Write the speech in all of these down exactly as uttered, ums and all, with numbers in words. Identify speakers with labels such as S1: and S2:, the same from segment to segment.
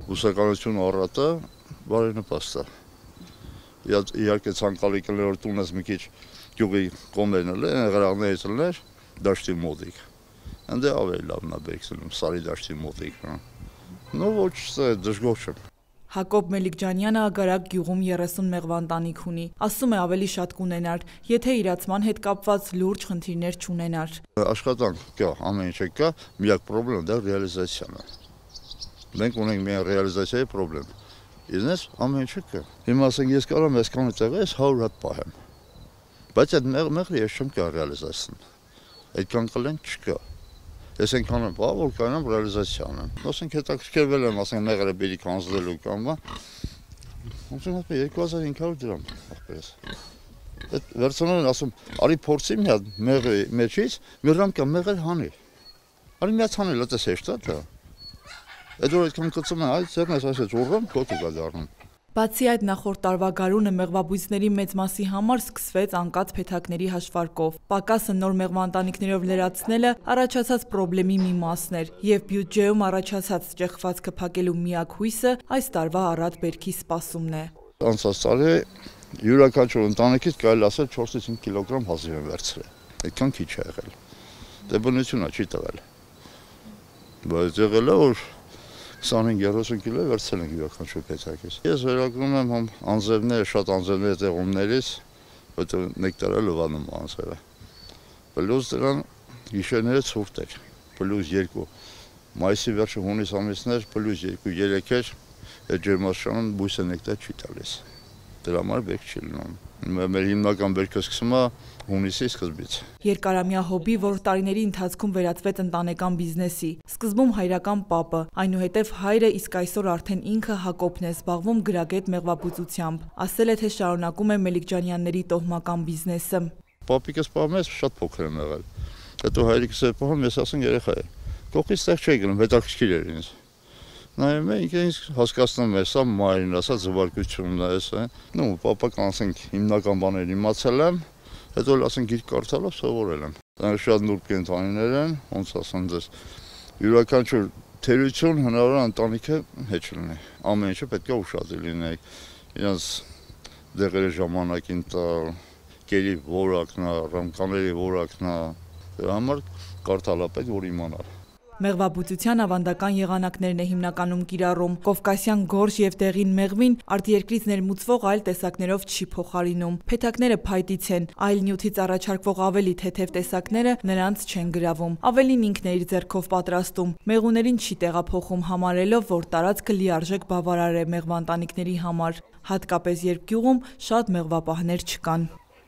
S1: Բուսականություն առատը բարենպաստ է։ Իհարկե ցանկալի կլներ որ տունես մի քիչ գյուղի կողմերն էլ են, եղրաղներից էլ դաշտի մոտիկ։ Այնտեղ ավելի լավն է բերքսնում, սարի դաշտի մոտիկ։ Ну ոչ դժգոհ չեմ։
S2: Հակոբ Մելիքջանյանը Ագարակ գյուղում երեսուն մեղվա ընտանիք ունի։ Ասում է ավելի շատ կունենար, եթե իրացման հետ կապված լուրջ խնդիրներ չունենար։
S1: Աշխատանք կա, ամեն ինչ կա, միակ խնդիրը դա ռեալիզացիան է։ Մենք ունենք միայն ռեալիզացիայի խնդիր։ Իզնես ամեն ինչ կա։ Հիմա ասենք ես կարող եմ այսքան տեղից հարյուր հատ պահեմ։ Բայց այդ մեղրը ես չեմ կարող ռեալիզացնել։ Այդքան կլեն չկա։ Ես այնքան եմ պահ, որ կարողանամ ռեալիզացիա անեմ։ Ասենք հետաքրքրվել եմ, ասենք մեղրը բերի կանցնելու կամ բան։ Ասենք երկու հազար հինգ հարյուր դրամ ախպերս։ Այդ վերցնում են ասում, արի փորձի մի հատ մեղրի մեջից մի ռամկա մեղր հանի։ Արի մի հատ հանել, այդպես հեշտ է դա։ Այդ որ այդքան կծում են, այդ ձեռն ես այսպես ուռում, քոթ կա դառնում։
S2: Բացի այդ նախորդ տարվա գարունը մեղվաբույսների մեծ մասի համար սկսվեց անկած փեթակների հաշվարկով։ Պակասը նոր մեղվաընտանիքներով լրացնելը առաջացած խնդրի մի մասն էր, եւ բյուջեում առաջացած ճեղքվածքը փակելու միակ հույսը այս տարվա առատ բերքի սպասումն է։
S1: Անցած տարի յուրաքանչյուր ընտանիքից կարելի ասել չորսից հինգ կիլոգրամ հազիվ են վերցրել։ Այդքան քիչ է եղել։ Դե բնությունը չի տվել։ Բայց եղել է որ քսանհինգ երեսուն կիլո վերցրել ենք յուրաքանչյուր փեթակից։ Ես վերագրում եմ համ անձևները, շատ անձևների տեղումներից, որտեղ նեկտարը լվանում անձերը։ Պլյուս դրան գիշերները ցուրտ էր, պլյուս երկու։ Մայիսի վերջը հունիս ամիսներ, պլյուս երկու, երեք էր, այդ ջերմաստիճանում բույսը նեկտար չի տալիս։ Դրա համար բերք չի լինում։ Մեր հիմնական բերքը սկսում է հունիսի սկզբից։
S2: Երկարամյա հոբի, որ տարիների ընթացքում վերածվեց ընտանեկան բիզնեսի։ Սկզբում հայրական պապը, այնուհետև հայրը, իսկ այսօր արդեն ինքը Հակոբն է զբաղվում գրագետ մեղվաբուծությամբ։ Ասել է, թե շարունակում է Մելիքջանյանների տոհմական բիզնեսը։
S1: Պապիկս պահում է շատ փոքր եմ եղել։ Հետո հայրիկս է պահում, ես ասում երեխա է։ Կողքից տեղ չի գնում, հետաքրքիր էր ինձ։ Նայում եմ, ինքս հասկացնում եմ, սա մայրին ասած զվարճությունն է, էսա։ Ну, պապական ասենք հիմնական բաներ իմացել եմ, հետո ասենք գիրք կարդալով սովորել եմ։ Դա շատ նուրբ կենթանիներ են, ոնց ասեմ ձեզ, յուրաքանչյուր թերություն հնարավոր ընտանիքը հետ չլինի։ Ամեն ինչը պետք է ուշադիր լինի։ Իրենց դեղերի ժամանակին տալ, կերի որակն է, ռամկաների որակն է, դրա համար կարդալա պետք որ իմանալ։
S2: Մեղվաբուծության ավանդական եղանակներն է հիմնականում կիրառում։ Կովկասյան գորշ եւ դեղին մեղվին արտերկրից ներմուծվող այլ տեսակներով չի փոխարինում։ Փեթակները փայտից են, այլ նյութից առաջարկվող ավելի թեթև տեսակները նրանց չեն գրավում։ Ավելին ինքն է իր ձեռքով պատրաստում։ Մեղուներին չի տեղափոխում, համարելով, որ տարածքը լիարժեք բավարար է մեղվաընտանիքների համար, հատկապես երբ գյուղում շատ մեղվապահներ չկան։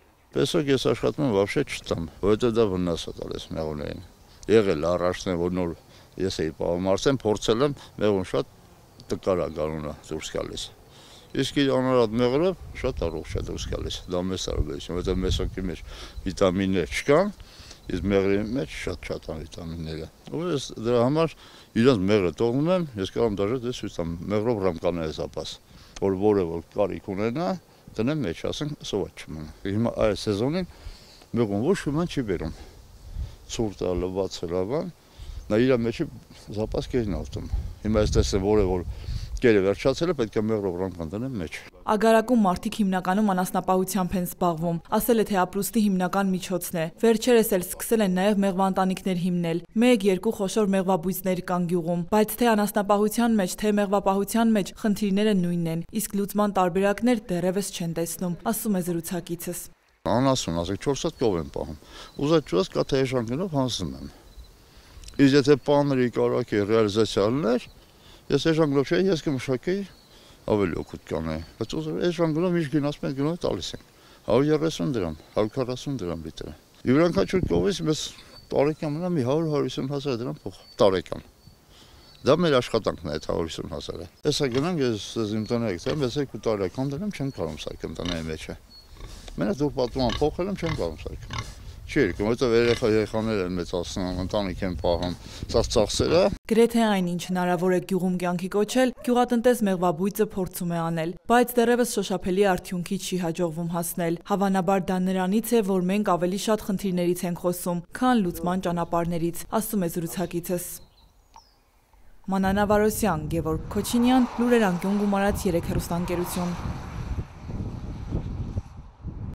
S1: Պեսոք ես աշխատում եմ вообще չտամ, որովհետեւ դա վնաս է տալիս մեղուներին։ Եղել առաջն է, որ նոր ես էի պահում արդեն փորձել եմ, մեղուն շատ տկար է գարունը դուրս գալիս։ Իսկ իր անարատ մեղրը շատ առողջ է դուրս գալիս, դա մեծ տարբերություն, որովհետև մեսոկի մեջ վիտամիններ չկան, իսկ մեղրի մեջ շատ-շատ են վիտամինները։ Ու ես դրա համար իրենց մեղրը տողնում եմ, ես կարող եմ դաժե դες ցույց տամ մեղրով ռամկաներ զապաս, որ որը որ կարիք ունենա, դնեմ մեջ, ասենք սոված չմնա։ Հիմա այս սեզոնին մեղուն ոչ ոք չի բերում։ Ցուրտ է, լվաց է, լավան, նա իր մեջի զապաս կերն ավտում։ Հիմա ես տեսեմ, որը որ կերը վերջացել է, պետք է մեղրով ռամկան դնեմ մեջ։
S2: Ագարակում մարդիկ հիմնականում անասնապահությամբ են զբաղվում, ասել է, թե ապրուստի հիմնական միջոցն է։ Վերջերս էլ սկսել են նաև մեղվաընտանիքներ հիմնել։ Մեկ-երկու խոշոր մեղվաբույսներ կան գյուղում, բայց թե անասնապահության մեջ, թե մեղվապահության մեջ խնդիրները նույնն են, իսկ լուծման տարբերակներ դեռևս չեն տեսնում, ասում է զրուցակիցս։
S1: Անասուն, ասեք չորս հատ կով եմ պահում, ուզած կա թե էժանքներով հանձնում եմ։ Իսկ եթե պաների կարակի ռեալիզացիալներ, ես էժանքներով չէի, ես կմշակեի ավելի օգուտ կանեի, բայց էժանքներով միշտ գնացում են գնով տալիս են, հարյուր երեսուն դրամ, հարյուր քառասուն դրամ լիտրը։ Յուրաքանչյուր կողից մեզ տարեկան մնա մի հարյուր հարյուր հիսուն հազար դրամ փող, տարեկան։ Դա մեր աշխատանքն է այդ հարյուր հիսուն հազարը։ Հեսա գնանք, ես իմ տնեի եմ, ես երկու տարեկան դրամ չեմ կարող սարքեմ տնեի մեջը։ Մենակ դուք պատուման փոխել եմ չեմ կարող սարքեմ։ Չի եկում, որտեղ երեխա երեխաներ են մեծացնում, ընտանիք են պահում, սա ծախսերը։
S2: Գրեթե այնինչ հնարավոր է գյուղում կյանքի կոչել, գյուղատնտես մեղվաբույծը փորձում է անել, բայց դեռևս շոշափելի արդյունքի չի հաջողվում հասնել։ Հավանաբար դա նրանից է, որ մենք ավելի շատ խնդիրներից ենք խոսում, քան լուծման ճանապարհներից, ասում է զրուցակիցս։ Մանանա Վարոսյան, Գևորգ Քոչինյան, լուրեր անկյուն գումարած երեք հեռուստաընկերություն։